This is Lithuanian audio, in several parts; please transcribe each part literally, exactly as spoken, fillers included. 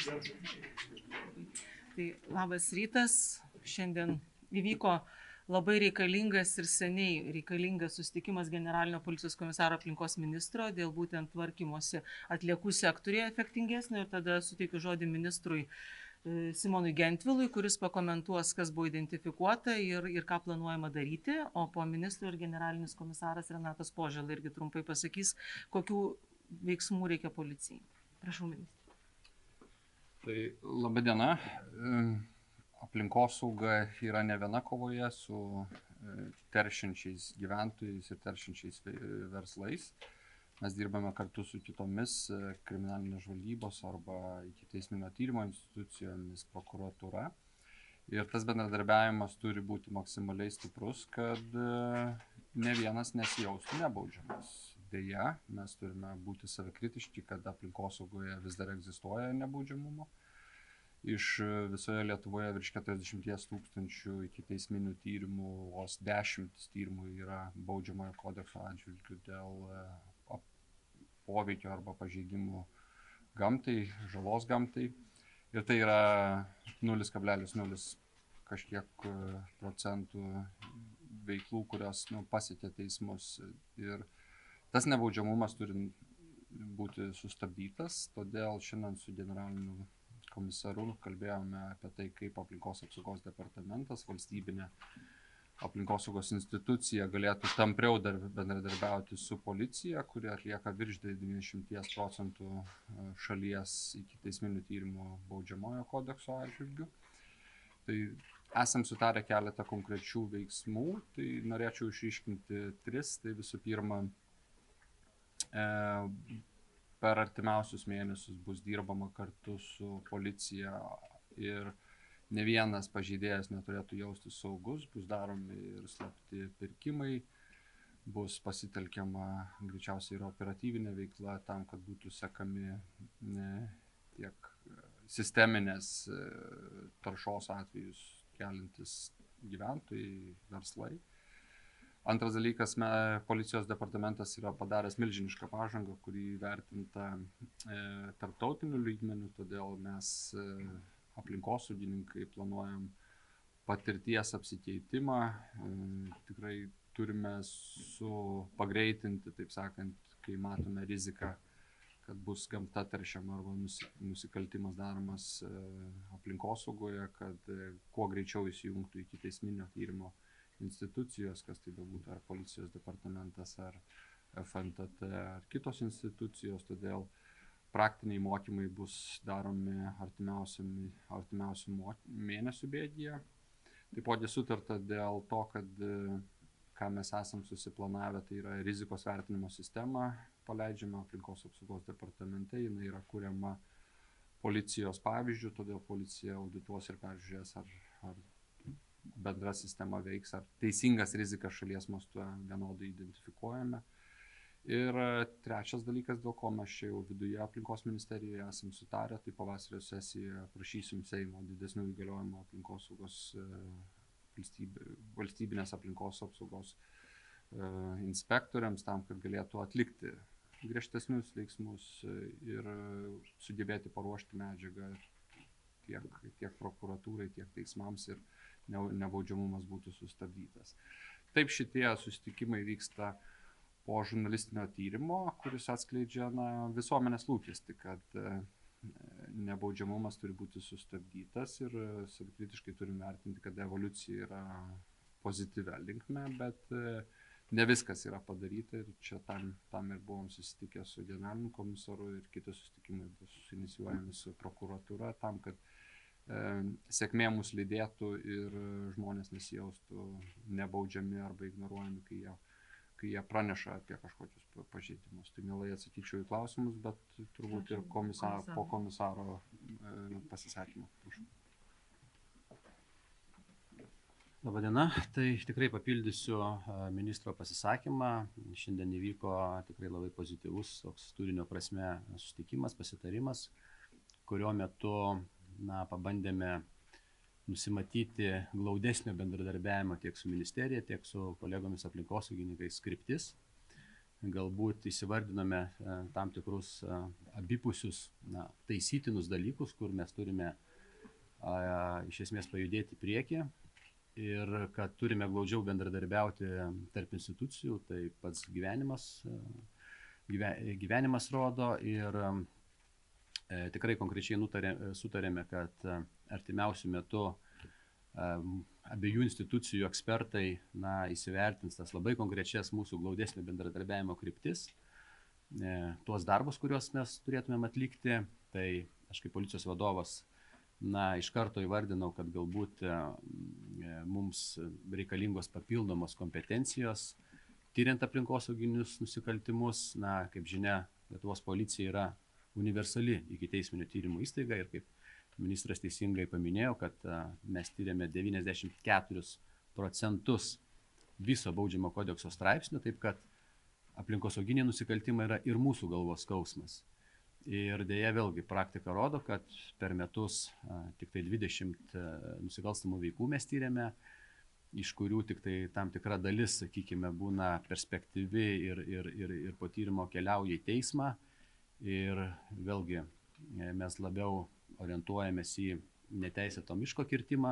Tai labas rytas. Šiandien įvyko labai reikalingas ir seniai reikalingas susitikimas generalinio policijos komisaro aplinkos ministro dėl būtent tvarkymosi atliekų sektoriuje efektingesnio. Ir tada suteikiu žodį ministrui Simonui Gentvilui, kuris pakomentuos, kas buvo identifikuota ir, ir ką planuojama daryti, o po ministro ir generalinis komisaras Renatas Požėla irgi trumpai pasakys, kokių veiksmų reikia policijai. Prašau, ministrė. Tai laba diena. Aplinkosauga yra ne viena kovoje su teršiančiais gyventojais ir teršiančiais verslais. Mes dirbame kartu su kitomis kriminalinės žvalgybos arba ikiteisminio tyrimo institucijomis, prokuratūra. Ir tas bendradarbiavimas turi būti maksimaliai stiprus, kad ne vienas nesijaustų nebaudžiamas. Deja, mes turime būti savikritiški, kad aplinkosaugoje vis dar egzistuoja nebaudžiamumo. Iš visoje Lietuvoje virš keturiasdešimties tūkstančių ikiteisminių tyrimų, vos dešimt tyrimų yra baudžiamojo kodekso atžvilgiu dėl poveikio arba pažeidimų gamtai, žalos gamtai. Ir tai yra nulis kablelis nulis kažkiek procentų veiklų, kurios nu, pasiekia teismus. Ir tas nebaudžiamumas turi būti sustabdytas, todėl šiandien su generaliniu komisaru kalbėjome apie tai, kaip aplinkos apsaugos departamentas, valstybinė aplinkosaugos institucija galėtų tampriau bendradarbiauti su policija, kuri atlieka virš devyniasdešimties procentų šalies ikiteisminių tyrimų baudžiamojo kodekso atžvilgiu. Tai esam sutarę keletą konkrečių veiksmų, tai norėčiau išryškinti tris. Tai visų pirma, e, per artimiausius mėnesius bus dirbama kartu su policija ir ne vienas pažeidėjas neturėtų jaustis saugus, bus daromi ir slapti pirkimai, bus pasitelkiama greičiausiai ir operatyvinė veikla tam, kad būtų sekami ne, tiek sisteminės taršos atvejus kelintis gyventojai, verslai. Antras dalykas, me, policijos departamentas yra padaręs milžinišką pažangą, kuri vertinta e, tarptautiniu lygmeniu, todėl mes e, aplinkosaugininkai planuojam patirties apsikeitimą, tikrai turime su pagreitinti, taip sakant, kai matome riziką, kad bus gamta teršiama arba nusikaltimas daromas aplinkosaugoje, kad kuo greičiau įsijungtų ikiteisminio tyrimo institucijos, kas tai bebūtų, ar policijos departamentas, ar F N T T, ar kitos institucijos, todėl praktiniai mokymai bus daromi artimiausių mėnesių bėgyje. Taipogi sutarta dėl to, kad ką mes esam susiplanavę, tai yra rizikos vertinimo sistema paleidžiama aplinkos apsaugos departamente, jinai yra kuriama policijos pavyzdžių, todėl policija audituos ir peržiūrės, ar, ar bendra sistema veiks, ar teisingas rizikas šalies mastu vienodai identifikuojame. Ir trečias dalykas, dėl ko mes čia jau viduje aplinkos ministerijoje esam sutarę, tai pavasario sesijoje prašysim Seimo didesnių įgaliojimų aplinkosaugos valstybė, valstybinės aplinkos apsaugos inspektoriams tam, kad galėtų atlikti griežtesnius veiksmus ir sugebėti paruošti medžiagą tiek, tiek prokuratūrai, tiek teismams ir nebaudžiamumas būtų sustabdytas. Taip šitie susitikimai vyksta po žurnalistinio tyrimo, kuris atskleidžia na, visuomenės lūkestį, kad nebaudžiamumas turi būti sustabdytas ir savikritiškai turim vertinti, kad evoliucija yra pozityvia linkme, bet ne viskas yra padaryta ir čia tam, tam ir buvom susitikę su generaliniu komisaru ir kiti susitikimai bus inicijuojami su prokuratūra tam, kad e, sėkmė mus lydėtų ir žmonės nesijaustų nebaudžiami arba ignoruojami, kai jie kai jie praneša apie kažkokius pažeidimus. Tai mielai atsakyčiau į klausimus, bet turbūt ir komisar, po komisaro e, pasisakymą. Prašau. Labadiena, tai tikrai papildysiu ministro pasisakymą. Šiandien įvyko tikrai labai pozityvus toks turinio prasme susitikimas, pasitarimas, kurio metu na, pabandėme nusimatyti glaudesnio bendradarbiavimo tiek su ministerija, tiek su kolegomis aplinkosaugininkais kryptis. galbūt įsivardinome tam tikrus abipusius na, taisytinus dalykus, kur mes turime a, iš esmės pajudėti į priekį ir kad turime glaudžiau bendradarbiauti tarp institucijų, tai pats gyvenimas, gyvenimas rodo ir e, tikrai konkrečiai nutarė, sutarėme, kad artimiausių metų abiejų institucijų ekspertai na, įsivertins tas labai konkrečias mūsų glaudesnio bendradarbiavimo kryptis, e, tuos darbus, kuriuos mes turėtumėm atlikti. Tai aš kaip policijos vadovas na, iš karto įvardinau, kad galbūt e, mums reikalingos papildomos kompetencijos, tyriant aplinkosauginius nusikaltimus. Na, kaip žinia, Lietuvos policija yra universali ikiteisminio tyrimo įstaiga ir kaip ministras teisingai paminėjo, kad mes tyrėme devyniasdešimt keturis procentus viso baudžiamo kodekso straipsnių, taip kad aplinkosauginiai nusikaltimai yra ir mūsų galvos skausmas. Ir dėja vėlgi praktika rodo, kad per metus tik tai dvidešimt nusikalstamų veikų mes tyrėme, iš kurių tik tai tam tikra dalis, sakykime, būna perspektyvi ir, ir, ir, ir po tyrimo keliauja į teismą. Ir vėlgi mes labiau orientuojamės į neteisėto miško kirtimą,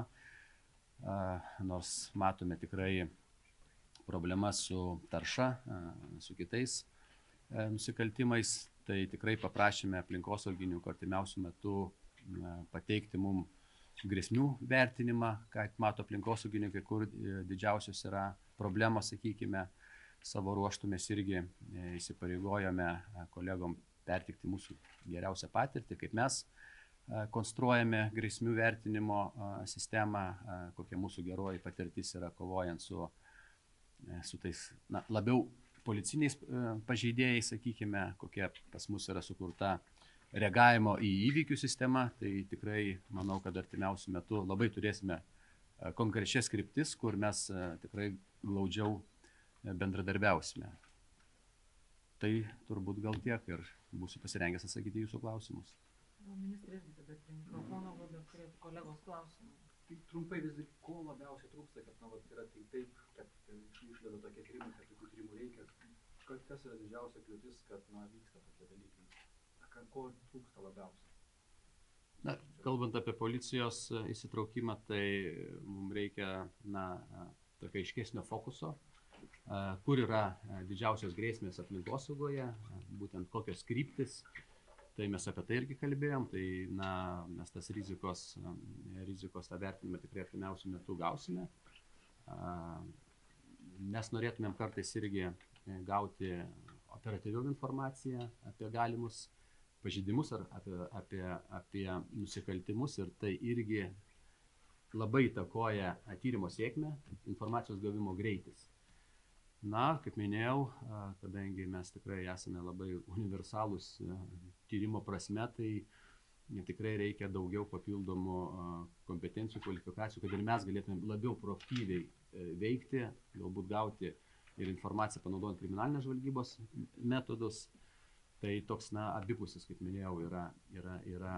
nors matome tikrai problemas su tarša, su kitais nusikaltimais, tai tikrai paprašėme aplinkosauginių artimiausių metų pateikti mums grėsmių vertinimą, kad mato aplinkosaugininkai, kur didžiausios yra problemos, sakykime. Savo ruoštų mes irgi įsipareigojame kolegom pertikti mūsų geriausią patirtį, kaip mes konstruojame grėsmių vertinimo sistemą, kokia mūsų geroji patirtis yra kovojant su, su tais na, labiau policiniais pažeidėjais, sakykime, kokia pas mus yra sukurta reagavimo į įvykių sistema. Tai tikrai manau, kad artimiausių metų labai turėsime konkrečias kryptis, kur mes tikrai glaudžiau bendradarbiausime. Tai turbūt gal tiek ir būsiu pasirengęs atsakyti jūsų klausimus. Ministrė, irgi tada prie mikrofono, gal turėtų kolegos klausimų. Tai trumpai vis dar, ko labiausiai trūksta, kad na, vat, yra tai taip, kad išlenda tokie tyrimai, kad tokių tyrimų reikia. Kas yra didžiausia kliūtis, kad na, vyksta tokie dalykai? Ko trūksta labiausiai? Na, kalbant apie policijos įsitraukimą, tai mums reikia na, tokio aiškesnio fokuso, kur yra didžiausios grėsmės aplinkosaugoje, būtent kokios kryptis. Tai mes apie tai irgi kalbėjom, tai na, mes tas rizikos, rizikos tą vertinimą tikrai artimiausių metų gausime. Mes norėtumėm kartais irgi gauti operatyviau informaciją apie galimus pažeidimus ar apie, apie, apie nusikaltimus ir tai irgi labai įtakoja tyrimo sėkmę, informacijos gavimo greitis. Na, kaip minėjau, kadangi mes tikrai esame labai universalūs tyrimo prasme, tai tikrai reikia daugiau papildomų kompetencijų, kvalifikacijų, kad ir mes galėtume labiau proaktyviai veikti, galbūt gauti ir informaciją panaudojant kriminalinės žvalgybos metodus. Tai toks, na, abipusis, kaip minėjau, yra, yra, yra,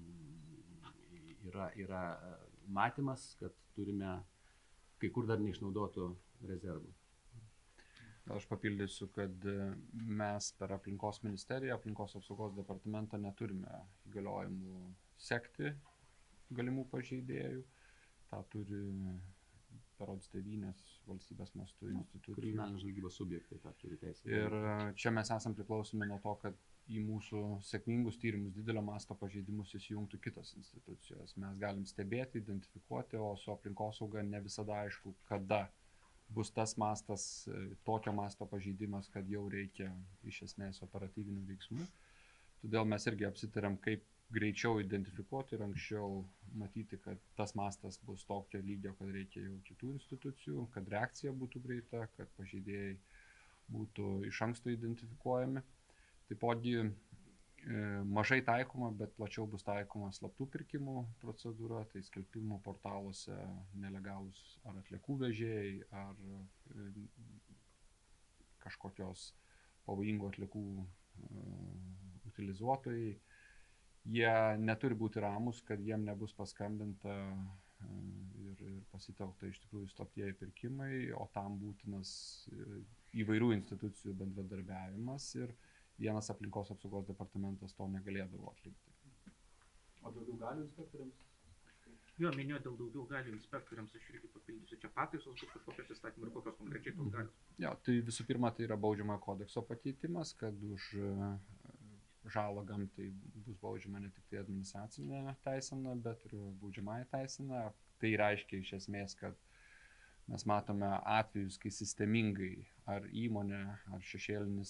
yra, yra matymas, kad turime kai kur dar neišnaudotų rezervų. Aš papildysiu, kad mes per aplinkos ministeriją, aplinkos apsaugos departamentą neturime įgaliojimų sekti galimų pažeidėjų. Ta turi berods devynias valstybės mastų institucijų. Kriminalinės žvalgybos subjektai tą turi teisę. Ir čia mes esam priklausomi nuo to, kad į mūsų sėkmingus tyrimus didelio masto pažeidimus įsijungtų kitos institucijos. Mes galim stebėti, identifikuoti, o su aplinkosauga ne visada aišku, kada bus tas mastas, tokio masto pažeidimas, kad jau reikia iš esmės operatyvinių veiksmų. Todėl mes irgi apsitarėm, kaip greičiau identifikuoti ir anksčiau matyti, kad tas mastas bus tokio lygio, kad reikia jau kitų institucijų, kad reakcija būtų greita, kad pažeidėjai būtų iš anksto identifikuojami. Taipogi e, mažai taikoma, bet plačiau bus taikoma slaptų pirkimų procedūra, tai skelbimų portaluose nelegalūs ar atliekų vežėjai, ar e, kažkokios pavojingų atliekų e, utilizuotojai. Jie neturi būti ramus, kad jiem nebus paskambinta ir ir, ir pasitelkta iš tikrųjų slaptieji pirkimai, o tam būtinas įvairių institucijų bendradarbiavimas ir vienas aplinkos apsaugos departamentas to negalėdavo atlikti. O daugiau galių inspektoriams? Jo, minėjo dėl daugiau galių inspektoriams, aš irgi papildysiu. Čia pataisos bus kažkokios įstatymų ir kokios konkrečiai tos galios? Jo, tai visų pirma, tai yra baudžiamojo kodekso pakeitimas, kad už žalą gamtai bus baudžiama ne tik tai administracinė teisena, bet ir baudžiamąją teiseną. Tai reiškia iš esmės, kad mes matome atvejus, kai sistemingai ar įmonė, ar šešėlinis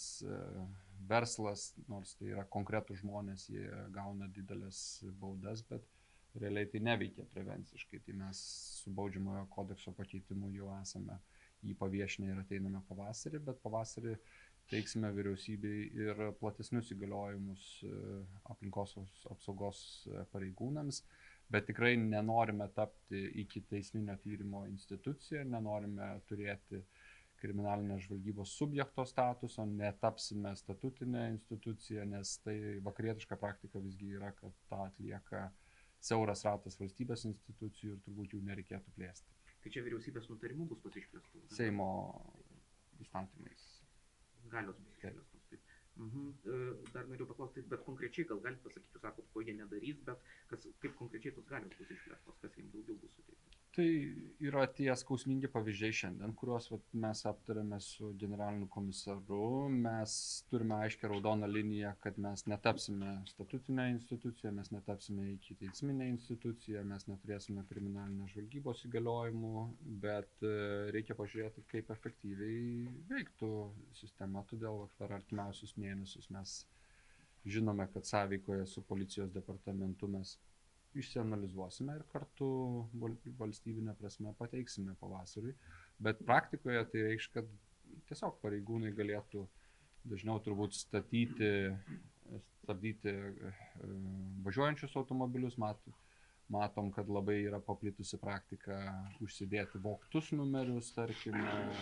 verslas, nors tai yra konkretų žmonės, jie gauna didelės baudas, bet realiai tai neveikia prevenciškai. Tai mes su baudžiamojo kodekso pakeitimu jau esame jį paviešinę ir ateiname pavasarį, bet pavasarį teiksime vyriausybei ir platesnius įgaliojimus aplinkos apsaugos pareigūnams, bet tikrai nenorime tapti iki teisminio tyrimo instituciją, nenorime turėti kriminalinės žvalgybos subjekto statuso, netapsime statutinę instituciją, nes tai vakarietiška praktika visgi yra, kad tą atlieka siauras ratas valstybės institucijų ir turbūt jų nereikėtų plėsti. Tai čia vyriausybės nutarimų bus tos išplėstos? Seimo įstatymais. Galios bus išplėstos. Taip. Mhm. Dar noriu paklausti, bet konkrečiai gal galite pasakyti, jūs sakot, ko jie nedarys, bet kas, kaip konkrečiai tos galios bus išplėstos, kas jiems daugiau bus suteikta? Tai yra tie skausmingi pavyzdžiai šiandien, kuriuos vat, mes aptarėme su generaliniu komisaru. Mes turime aiškią raudoną liniją, kad mes netapsime statutinę instituciją, mes netapsime ikiteisminę instituciją, mes neturėsime kriminalinės žvalgybos įgaliojimų, bet reikia pažiūrėti, kaip efektyviai veiktų sistema. Todėl per artimiausius mėnesius mes žinome, kad sąveikoje su policijos departamentu mes išsianalizuosime ir kartu valstybinė prasme pateiksime pavasariui. Bet praktikoje tai reikš, kad tiesiog pareigūnai galėtų dažniau turbūt statyti, stabdyti važiuojančius automobilius. Mat, matom, kad labai yra paplitusi praktika užsidėti vogtus numerius, tarkime,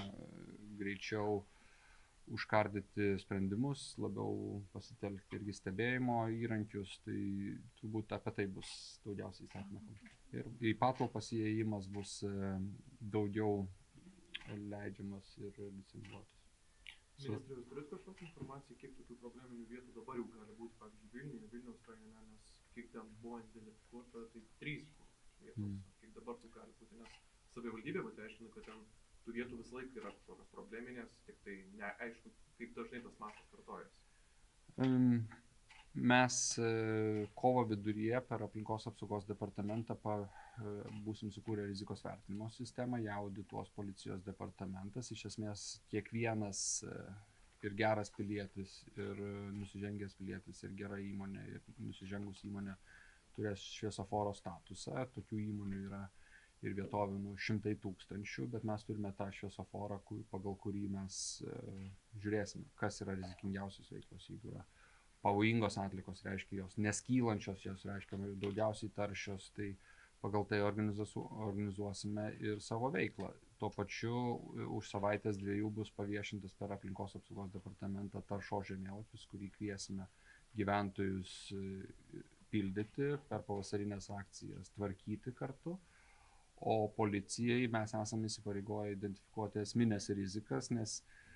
greičiau užkardyti sprendimus, labiau pasitelkti irgi stebėjimo įrankius, tai turbūt apie tai bus daugiausiai įstatymų. Ir į patalpas įėjimas bus daugiau leidžiamas ir licencijuotas. Ministrė, jūs turite kažkokią informaciją, kiek tokių probleminių vietų dabar jau gali būti, pavyzdžiui, Vilniuje, Vilniaus rajone, nes kiek ten buvo identifikuota, tai trys vietos, mm. kiek dabar tai gali būti, nes savivaldybė pateiškina, kad ten tų vietų visą laiką yra kažkokios probleminės, tik tai neaišku, kaip dažnai tas mastas kartojasi. Um, mes kovo viduryje per aplinkos apsaugos departamentą pa, būsim sukūrę rizikos vertinimo sistemą, ją audituos policijos departamentas. Iš esmės kiekvienas ir geras pilietis, ir nusižengęs pilietis, ir gera įmonė, ir nusižengus įmonė turės šviesoforo statusą. Tokių įmonių yra ir vietovių nu, šimtai tūkstančių, bet mes turime tą šviesoforą, kur, pagal kurį mes e, žiūrėsime, kas yra rizikingiausios veiklos. Jeigu yra pavojingos atlikos, reiškia jos neskylančios, jos reiškia daugiausiai taršios, tai pagal tai organizuosime ir savo veiklą. Tuo pačiu už savaitės dviejų bus paviešintas per aplinkos apsaugos departamentą taršos žemėlapis, kurį kviesime gyventojus pildyti per pavasarinės akcijas, tvarkyti kartu. O policijai mes esame įsipareigoję identifikuoti esminės rizikas, nes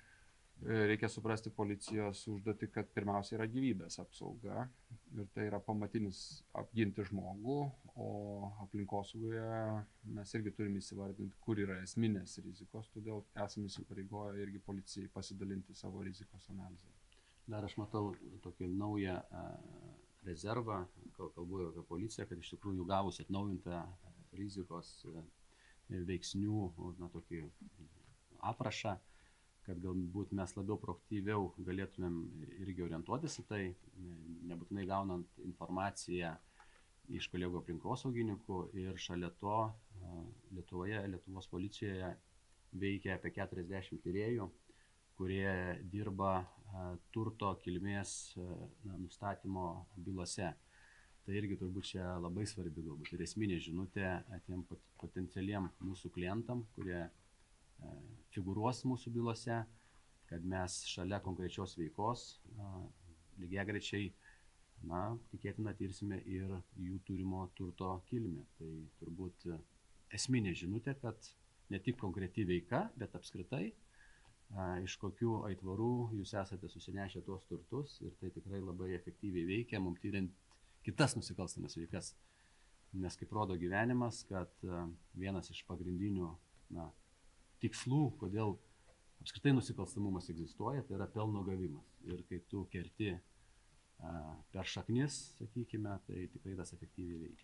reikia suprasti policijos užduotį, kad pirmiausia yra gyvybės apsauga ir tai yra pamatinis apginti žmogų, o aplinkosaugoje mes irgi turime įsivardinti, kur yra esminės rizikos, todėl esame įsipareigoję irgi policijai pasidalinti savo rizikos analizę. Dar aš matau tokį naują rezervą, kalbu apie policiją, kad iš tikrųjų gavus atnaujintą rizikos veiksnių, na, tokį aprašą, kad galbūt mes labiau proaktyviau galėtumėm irgi orientuotis į tai, nebūtinai gaunant informaciją iš kolegų aplinkosaugininkų. Ir šalia to Lietuvoje, Lietuvos policijoje veikia apie keturiasdešimt tyrėjų, kurie dirba turto kilmės na, nustatymo bylose. Tai irgi turbūt čia labai svarbi galbūt ir esminė žinutė tiem potencialiem mūsų klientam, kurie e, figūruos mūsų bylose, kad mes šalia konkrečios veikos lygiagrečiai, na, tikėtina tirsime ir jų turimo turto kilmę. Tai turbūt esminė žinutė, kad ne tik konkreti veika, bet apskritai, a, iš kokių aitvarų jūs esate susinešę tuos turtus ir tai tikrai labai efektyviai veikia, mums tyrint kitas nusikalstamas veikas. Nes kaip rodo gyvenimas, kad a, vienas iš pagrindinių na, tikslų, kodėl apskritai nusikalstamumas egzistuoja, tai yra pelno gavimas. Ir kai tu kerti a, per šaknis, sakykime, tai tikrai tas efektyviai veikia.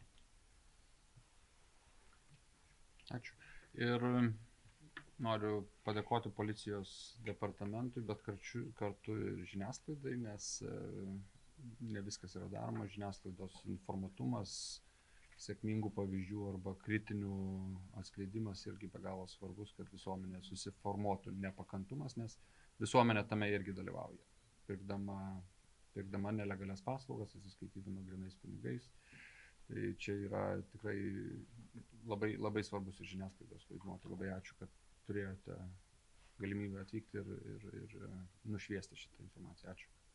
Ačiū. Ir noriu padėkoti policijos departamentui, bet kartu, kartu ir žiniasklaidai, nes ne viskas yra daroma. Žiniasklaidos informatumas, sėkmingų pavyzdžių arba kritinių atskleidimas irgi be galo svarbus, kad visuomenė susiformuotų nepakantumas, nes visuomenė tame irgi dalyvauja. Pirkdama, pirkdama nelegalias paslaugas, atsiskaitydama grynais pinigais. Tai čia yra tikrai labai, labai svarbus ir žiniasklaidos vaidmuo. Tai labai ačiū, kad turėjote galimybę atvykti ir, ir, ir nušviesti šitą informaciją. Ačiū.